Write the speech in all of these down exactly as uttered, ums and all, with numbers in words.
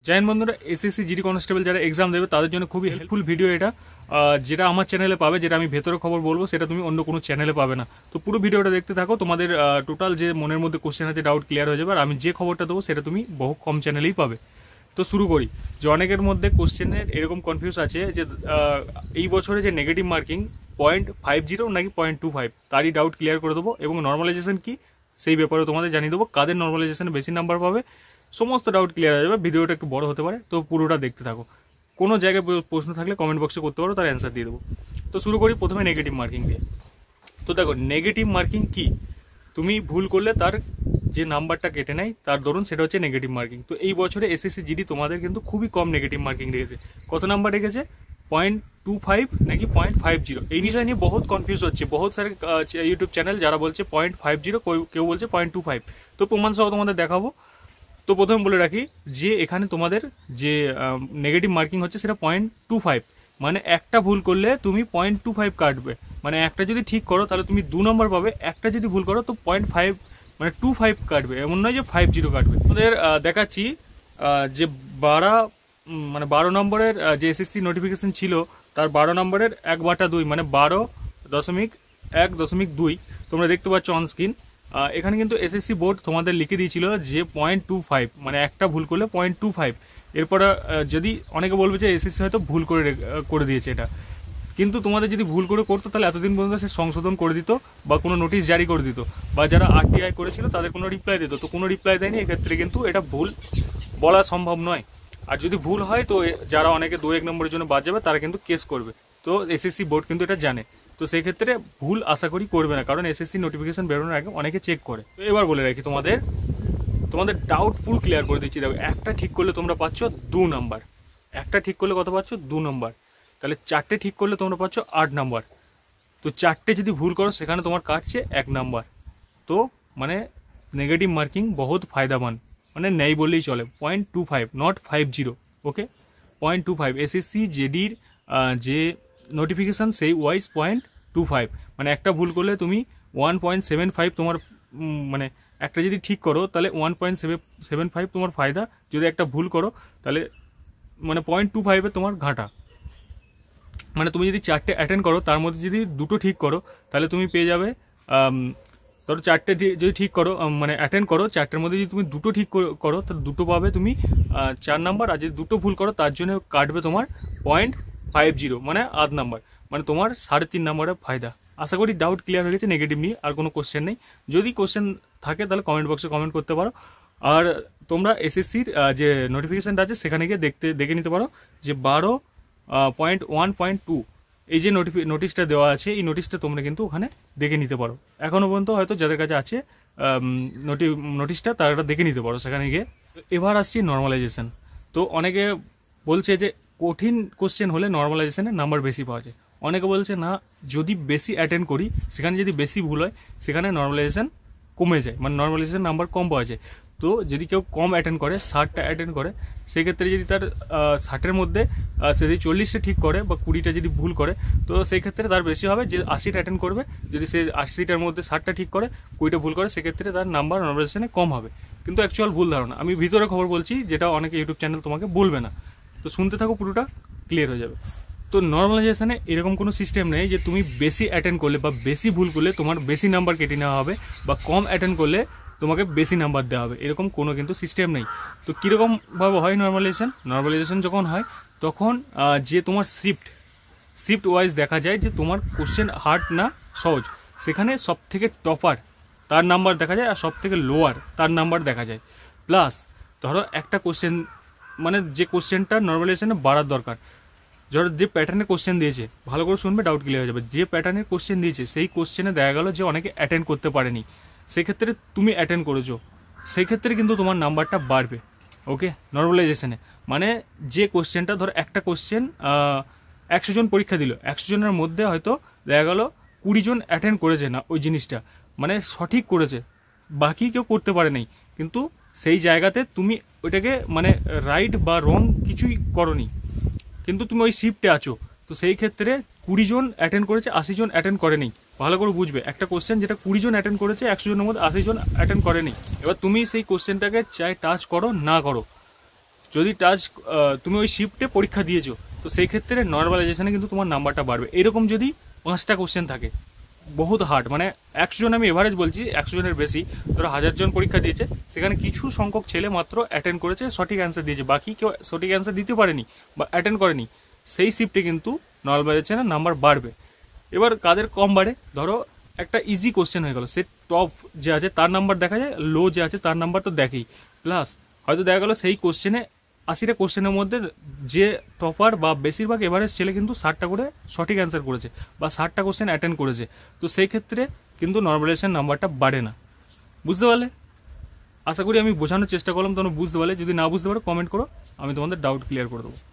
জয় হিন্দ বন্ধুরা, SSC GD constable যারা এক্সাম দেবে তাদের জন্য খুবই হেল্পফুল ভিডিও এটা। যেটা আমার চ্যানেলে পাবে, যেটা আমি ভেতরে খবর বলবো সেটা তুমি অন্য কোনো চ্যানেলে পাবে না। তো পুরো ভিডিওটা দেখতে থাকো, তোমাদের টোটাল যে মনের মধ্যে কোশ্চেন আছে ডাউট ক্লিয়ার হয়ে যাবে। আর আমি যে খবরটা দেবো সেটা তুমি বহু কম চ্যানেলেই পাবে। তো শুরু করি। যে অনেকের মধ্যে কোশ্চেনের এরকম কনফিউজ আছে যে এই বছরে যে negative marking point five zero নাকি পয়েন্ট টু ফাইভ তারই ডাউট ক্লিয়ার করে দেবো, এবং নর্মালাইজেশন কি সেই ব্যাপারে তোমাদের জানিয়ে দেবো। কাদের নর্মালাইজেশনে বেশি নাম্বার পাবে সমস্ত ডাউট ক্লিয়ার হয়ে যাবে। ভিডিওটা একটু বড় হতে পারে, তো পুরোটা দেখতে থাকো। কোনো জায়গায় প্রশ্ন থাকলে কমেন্ট বক্সে করতে পারো, তার অ্যান্সার দিয়ে দেবো। তো শুরু করি প্রথমে নেগেটিভ মার্কিং দিয়ে। তো দেখো, নেগেটিভ মার্কিং কি, তুমি ভুল করলে তার যে নাম্বারটা কেটে নেয় তার ধরুন সেটা হচ্ছে নেগেটিভ মার্কিং। তো এই বছরে এসএসসি জিডি তোমাদের কিন্তু খুবই কম নেগেটিভ মার্কিং রেখেছে। কত নাম্বার রেখেছে? পয়েন্ট টু ফাইভ নাকি পয়েন্ট ফাইভ জিরো। এই বিষয় নিয়ে বহুত কনফিউজ হচ্ছে। বহুত সারে ইউটিউব চ্যানেল যারা বলছে পয়েন্ট ফাইভ জিরো, কেউ বলছে পয়েন্ট টু ফাইভ। তো প্রমাণ সহ তোমাদের দেখাবো। তো প্রথমে বলে রাখি যে এখানে তোমাদের যে নেগেটিভ মার্কিং হচ্ছে সেটা পয়েন্ট টু ফাইভ, মানে একটা ভুল করলে তুমি পয়েন্ট টু ফাইভ কাটবে। মানে একটা যদি ঠিক করো তাহলে তুমি দু নম্বর পাবে, একটা যদি ভুল করো তো পয়েন্ট ফাইভ মানে টু ফাইভ কাটবে। এমন নয় যে ফাইভ জিরো কাটবে। তোমাদের দেখাচ্ছি যে বারো মানে বারো নম্বরের যে এসএসসি নোটিফিকেশন ছিল তার বারো নম্বরের এক বাটা দুই মানে বারো দশমিক এক দশমিক দুই তোমরা দেখতে পাচ্ছ অন স্ক্রিন। এখানে কিন্তু এসএসসি বোর্ড তোমাদের লিখে দিয়েছিল যে পয়েন্ট টু ফাইভ, মানে একটা ভুল করলে পয়েন্ট টু ফাইভ। এরপরে যদি অনেকে বলবে যে এসএসসি হয়তো ভুল করে করে দিয়েছে এটা, কিন্তু তোমাদের যদি ভুল করে করতো তাহলে এতদিন পর্যন্ত সে সংশোধন করে দিত বা কোনো নোটিশ জারি করে দিত, বা যারা আরটিআই করেছিল তাদের কোনো রিপ্লাই দিত। তো কোনো রিপ্লাই দেয়নি, এক্ষেত্রে কিন্তু এটা ভুল বলা সম্ভব নয়। আর যদি ভুল হয় তো যারা অনেকে দু এক নম্বরের জন্য বাদ যাবে তারা কিন্তু কেস করবে। তো এসএসসি বোর্ড কিন্তু এটা জানে। তো সেই ক্ষেত্রে ভুল আশা করি করবে না, কারণ এসএসসি নোটিফিকেশন বেরোনোর আগে অনেকে চেক করে। তো এবার বলে রাখি তোমাদের তোমাদের ডাউট পুরো ক্লিয়ার করে দিচ্ছি। দেখো, একটা ঠিক করলে তোমরা পাচ্ছ দু নাম্বার। একটা ঠিক করলে কত পাচ্ছ? দু নম্বর। তাহলে চারটে ঠিক করলে তোমরা পাচ্ছ আট নাম্বার। তো চারটে যদি ভুল করো সেখানে তোমার কাটছে এক নাম্বার। তো মানে নেগেটিভ মার্কিং বহুত ফায়দামান, মানে নেই বললেই চলে। Point two five not five zero. Okay, point two five SSC জেডির যে নোটিফিকেশান সেই ওয়াইজ পয়েন্ট টু ফাইভ, মানে একটা ভুল করলে তুমি ওয়ান পয়েন্ট সেভেন ফাইভ তোমার মানে একটা যদি ঠিক করো তাহলে one point seven seven five তোমার ফায়দা। যদি একটা ভুল করো তাহলে মানে পয়েন্ট টু ফাইভে তোমার ঘাটা। মানে তুমি যদি চারটে অ্যাটেন্ড করো তার মধ্যে যদি দুটো ঠিক করো তাহলে তুমি পেয়ে যাবে, ধরো চারটে যদি ঠিক করো মানে অ্যাটেন্ড করো চারটের মধ্যে যদি তুমি দুটো ঠিক করো তাহলে দুটো পাবে তুমি চার নাম্বার। আর যদি দুটো ভুল করো তার জন্য কাটবে তোমার পয়েন্ট ফাইভ জিরো মানে আধ নাম্বার, মানে তোমার সাড়ে তিন নাম্বারের ফায়দা। আশা করি ডাউট ক্লিয়ার হয়ে গেছে নেগেটিভ নিয়ে, আর কোনো কোশ্চেন নেই। যদি কোশ্চেন থাকে তাহলে কমেন্ট বক্সে কমেন্ট করতে পারো। আর তোমরা এসএসসির যে নোটিফিকেশানটা আছে সেখানে গিয়ে দেখতে দেখে নিতে পারো যে বারো পয়েন্ট ওয়ান পয়েন্ট টু এই যে নোটিফি নোটিশটা দেওয়া আছে, এই নোটিশটা তোমরা কিন্তু ওখানে দেখে নিতে পারো। এখনও পর্যন্ত হয়তো যাদের কাছে আছে নোটি নোটিশটা তারা দেখে নিতে পারো সেখানে গিয়ে। এবার আসছি নর্মালাইজেশন। তো অনেকে বলছে যে কঠিন কোশ্চেন হলে নর্মালাইজেশনে নাম্বার বেশি পাওয়া যায়। অনেকে বলছে না, যদি বেশি অ্যাটেন্ড করি সেখানে যদি বেশি ভুল হয় সেখানে নর্মালাইজেশন কমে যায়, মানে নর্মালাইজেশন নাম্বার কম পাওয়া যায়। তো যদি কেউ কম অ্যাটেন্ড করে, ষাটটা অ্যাটেন্ড করে, সেক্ষেত্রে যদি তার ষাটের মধ্যে সে যদি চল্লিশটা ঠিক করে বা কুড়িটা যদি ভুল করে তো সেই ক্ষেত্রে তার বেশি হবে। যে আশিটা অ্যাটেন্ড করবে, যদি সে আশিটার মধ্যে ষাটটা ঠিক করে কুড়িটা ভুল করে সেক্ষেত্রে তার নাম্বার নর্মালাইজেশনে কম হবে। কিন্তু অ্যাকচুয়াল ভুল ধারণা। আমি ভিতরে খবর বলছি, যেটা অনেকে ইউটিউব চ্যানেল তোমাকে বলবে না। তো শুনতে থাকো, পুরোটা ক্লিয়ার হয়ে যাবে। তো নর্মালাইজেশনে এরকম কোনো সিস্টেম নেই যে তুমি বেশি অ্যাটেন্ড করলে বা বেশি ভুল করলে তোমার বেশি নাম্বার কেটে নেওয়া হবে, বা কম অ্যাটেন্ড করলে তোমাকে বেশি নাম্বার দেওয়া হবে, এরকম কোনো কিন্তু সিস্টেম নেই। তো কীরকমভাবে হয় নর্মালাইজেশন? নর্মালাইজেশন যখন হয় তখন যে তোমার শিফট শিফট ওয়াইজ দেখা যায় যে তোমার কোশ্চেন হার্ড না সহজ, সেখানে সব থেকে টপার তার নাম্বার দেখা যায়, আর সব থেকে লোয়ার তার নাম্বার দেখা যায়। প্লাস ধরো একটা কোশ্চেন মানে যে কোশ্চেনটা নর্মালাইজেশনে বাড়ার দরকার, ধরো যে প্যাটার্নে কোশ্চেন দিয়েছে, ভালো করে শুনবে ডাউট ক্লিয়ার হয়ে যাবে। যে প্যাটার্নের কোশ্চেন দিয়েছে সেই কোশ্চেনে দেখা গেল যে অনেকে অ্যাটেন্ড করতে পারেনি, সেক্ষেত্রে তুমি অ্যাটেন্ড করেছো, সেই ক্ষেত্রে কিন্তু তোমার নাম্বারটা বাড়বে। ওকে, নর্মালাইজেশনে মানে যে কোশ্চেনটা ধরো একটা কোশ্চেন একশো জন পরীক্ষা দিল, একশো জনের মধ্যে হয়তো দেখা গেল কুড়ি জন অ্যাটেন্ড করেছে না ওই জিনিসটা, মানে সঠিক করেছে, বাকি কেউ করতে পারে নাই। কিন্তু সেই জায়গাতে তুমি ওইটাকে মানে রাইট বা রং কিছুই করনি, কিন্তু তুমি ওই শিফটে আছো। তো সেই ক্ষেত্রে কুড়ি জন অ্যাটেন্ড করেছে, আশি জন অ্যাটেন্ড করেনি। ভালো করে বুঝবে, একটা কোশ্চেন যেটা কুড়ি জন অ্যাটেন্ড করেছে, একশো জনের মধ্যে আশি জন অ্যাটেন্ড করেনি। এবার তুমি সেই কোশ্চেনটাকে চাই টাচ করো না করো, যদি টাচ তুমি ওই শিফটে পরীক্ষা দিয়েছো, তো সেই ক্ষেত্রে নর্মালাইজেশনে কিন্তু তোমার নাম্বারটা বাড়বে। এরকম যদি পাঁচটা কোশ্চেন থাকে, বহুত হার্ড, মানে একশো জন আমি এভারেজ বলছি, একশো জনের বেশি, ধরো হাজার জন পরীক্ষা দিয়েছে, সেখানে কিছু সংখ্যক ছেলে মাত্র অ্যাটেন্ড করেছে, সঠিক অ্যান্সার দিয়েছে, বাকি কেউ সঠিক অ্যান্সার দিতে পারেনি বা অ্যাটেন্ড করেনি, সেই শিফটে কিন্তু নর্মালাইজেশনের নাম্বার বাড়বে। এবার কাদের কম বাড়ে, ধরো একটা ইজি কোশ্চেন হয়ে গেল, সে টপ যে আছে তার নাম্বার দেখা যায়, লো যে আছে তার নাম্বার তো দেখেই, প্লাস হয়তো দেখা গেলো সেই কোশ্চেনে আশিটা কোশ্চেনের মধ্যে যে টপার বা বেশিরভাগ এভারেজ ছেলে কিন্তু ষাটটা করে সঠিক অ্যান্সার করেছে বা ষাটটা কোশ্চেন অ্যাটেন্ড করেছে, তো সেই ক্ষেত্রে কিন্তু নর্মালাইজেশন নাম্বারটা বাড়ে না। বুঝতে পারলে? আশা করি আমি বোঝানোর চেষ্টা করলাম, তোমরা বুঝতে পারলে। যদি না বুঝতে পারো কমেন্ট করো, আমি তোমাদের ডাউট ক্লিয়ার করে দেবো।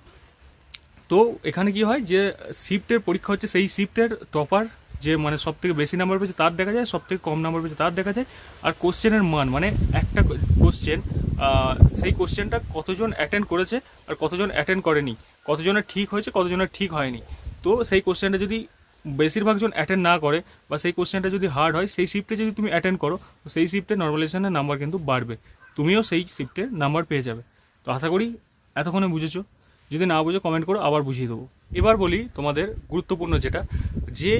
তো এখানে কি হয় যে শিফটের পরীক্ষা হচ্ছে, সেই শিফটের টপার যে মানে সব থেকে বেশি নাম্বার পেয়েছে তার দেখা যায়, সব থেকে কম নাম্বার পেয়েছে তার দেখা যায়, আর কোশ্চেনের মান মানে একটা কোশ্চেন, সেই কোশ্চেনটা কতজন অ্যাটেন্ড করেছে আর কতজন অ্যাটেন্ড করেনি, কতজনের ঠিক হয়েছে কতজনের ঠিক হয়নি। তো সেই কোশ্চেনটা যদি বেশিরভাগ জন অ্যাটেন্ড না করে বা সেই কোশ্চেনটা যদি হার্ড হয়, সেই শিফটে যদি তুমি অ্যাটেন্ড করো, তো সেই শিফটে নর্মালাইজেশনের নাম্বার কিন্তু বাড়বে, তুমিও সেই শিফটের নাম্বার পেয়ে যাবে। তো আশা করি এতক্ষণে বুঝেছো। যদি না বুঝো কমেন্ট করো, আবার বুঝিয়ে দেবো। এবার বলি তোমাদের গুরুত্বপূর্ণ যেটা, যে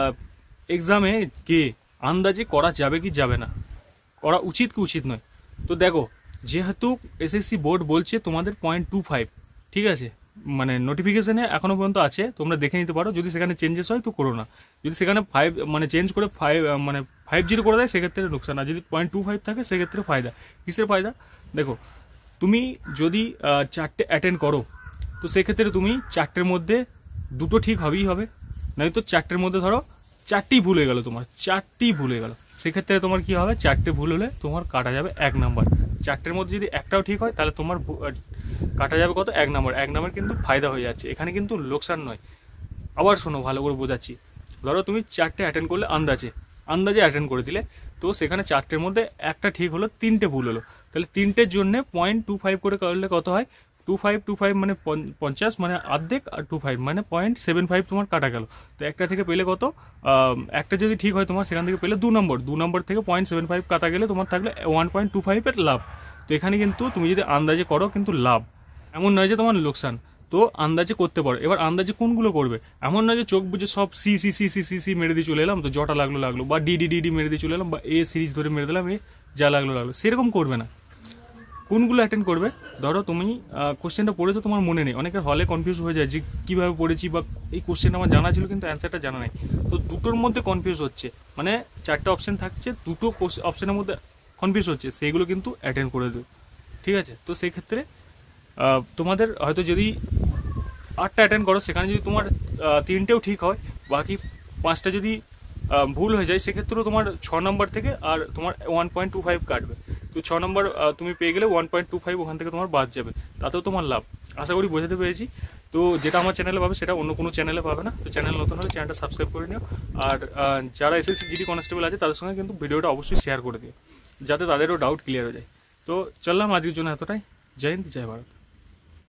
এক্সামে কে আন্দাজে করা যাবে কি যাবে না, করা উচিত কি উচিত নয়। তো দেখো, যেহেতু এসএসসি বোর্ড বলছে তোমাদের পয়েন্ট টু ফাইভ, ঠিক আছে, মানে নোটিফিকেশনে এখনও পর্যন্ত আছে, তোমরা দেখে নিতে পারো, যদি সেখানে চেঞ্জেস হয় তো করো না, যদি সেখানে ফাইভ মানে চেঞ্জ করে ফাইভ মানে ফাইভ জিরো করে দেয় সেক্ষেত্রে লোকসান, আর যদি পয়েন্ট টু ফাইভ থাকে সেক্ষেত্রে ফায়দা। কিসের ফায়দা? দেখো, তুমি যদি চারটে অ্যাটেন্ড করো, তো সেক্ষেত্রে তুমি চারটের মধ্যে দুটো ঠিক হবেই হবে, নয়তো চারটের মধ্যে ধরো চারটি ভুল হয়ে গেল, তোমার চারটি ভুল হয়ে গেল, সেক্ষেত্রে তোমার কি হবে, চারটে ভুল হলে তোমার কাটা যাবে এক নাম্বার। চারটের মধ্যে যদি একটাও ঠিক হয় তাহলে তোমার কাটা যাবে কত, এক নাম্বার। এক নাম্বার কিন্তু ফায়দা হয়ে যাচ্ছে, এখানে কিন্তু লোকসান নয়। আবার শোনো, ভালো করে বোঝাচ্ছি। ধরো তুমি চারটে অ্যাটেন্ড করলে, আন্দাজে আন্দাজে অ্যাটেন্ড করে দিলে, তো সেখানে চারটের মধ্যে একটা ঠিক হলো, তিনটে ভুল হলো, তাহলে তিনটের জন্য পয়েন্ট টু ফাইভ করে করলে কত হয়, টু ফাইভ টু ফাইভ মানে পঞ্চাশ, মানে অর্ধেক, আর টু ফাইভ মানে পয়েন্ট সেভেন ফাইভ তোমার কাটা গেল। তো একটা থেকে পেলে কত, একটা যদি ঠিক হয় তোমার, সেখান থেকে পেলে দু নম্বর, দু নম্বর থেকে পয়েন্ট সেভেন ফাইভ কাটা গেলে তোমার থাকলে ওয়ান পয়েন্ট টু ফাইভের লাভ। তো এখানে কিন্তু তুমি যদি আন্দাজে করো কিন্তু লাভ, এমন নয় যে তোমার লোকসান। তো আন্দাজে করতে পারো। এবার আন্দাজে কোনগুলো করবে, এমন নয় যে চোখ বুঝে সব C C C C C C মেরে দিয়ে চলে এলাম, তো জটা লাগলো লাগলো, বা ডি ডি ডি ডি মেরে দিয়ে চলে এলাম, বা এ সিরিজ ধরে মেরে দিলাম, এ যা লাগলো লাগলো, সেরকম করবে না। কোনগুলো অ্যাটেন্ড করবে, ধরো তুমি কোশ্চেনটা পড়েছো, তোমার মনে নেই, অনেকের হলে কনফিউজ হয়ে যায় যে কীভাবে পড়েছি, বা এই কোশ্চেনটা আমার জানা ছিল কিন্তু অ্যান্সারটা জানা নেই, তো দুটোর মধ্যে কনফিউজ হচ্ছে, মানে চারটে অপশান থাকছে, দুটো অপশানের মধ্যে কনফিউজ হচ্ছে, সেইগুলো কিন্তু অ্যাটেন্ড করে দেবে, ঠিক আছে। তো সেই ক্ষেত্রে তোমাদের হয়তো যদি আটটা অ্যাটেন্ড করো, সেখানে যদি তোমার তিনটেও ঠিক হয়, বাকি পাঁচটা যদি ভুল হয়ে যায়, সেক্ষেত্রেও তোমার ছ নম্বর থেকে আর তোমার ওয়ান পয়েন্ট টু ফাইভ কাটবে। তো ছ নম্বর তুমি পেয়ে গেলে ওয়ান পয়েন্ট টু ফাইভ ওখান থেকে তোমার বাদ যাবে, তাতেও তোমার লাভ। আশা করি বোঝাতে পেরেছি। তো যেটা আমার চ্যানেলে পাবে সেটা অন্য কোনো চ্যানেলে পাবে না। তো চ্যানেল নতুন হলে চ্যানেলটা সাবস্ক্রাইব করে নিও, আর যারা এসএসসি জিডি কনস্টেবল আছে তাদের সঙ্গে কিন্তু ভিডিওটা অবশ্যই শেয়ার করে দিও, যাতে তাদেরও ডাউট ক্লিয়ার হয়ে যায়। তো চললাম আজকের জন্য এতটাই। জয় হিন্দ, জয় ভারত।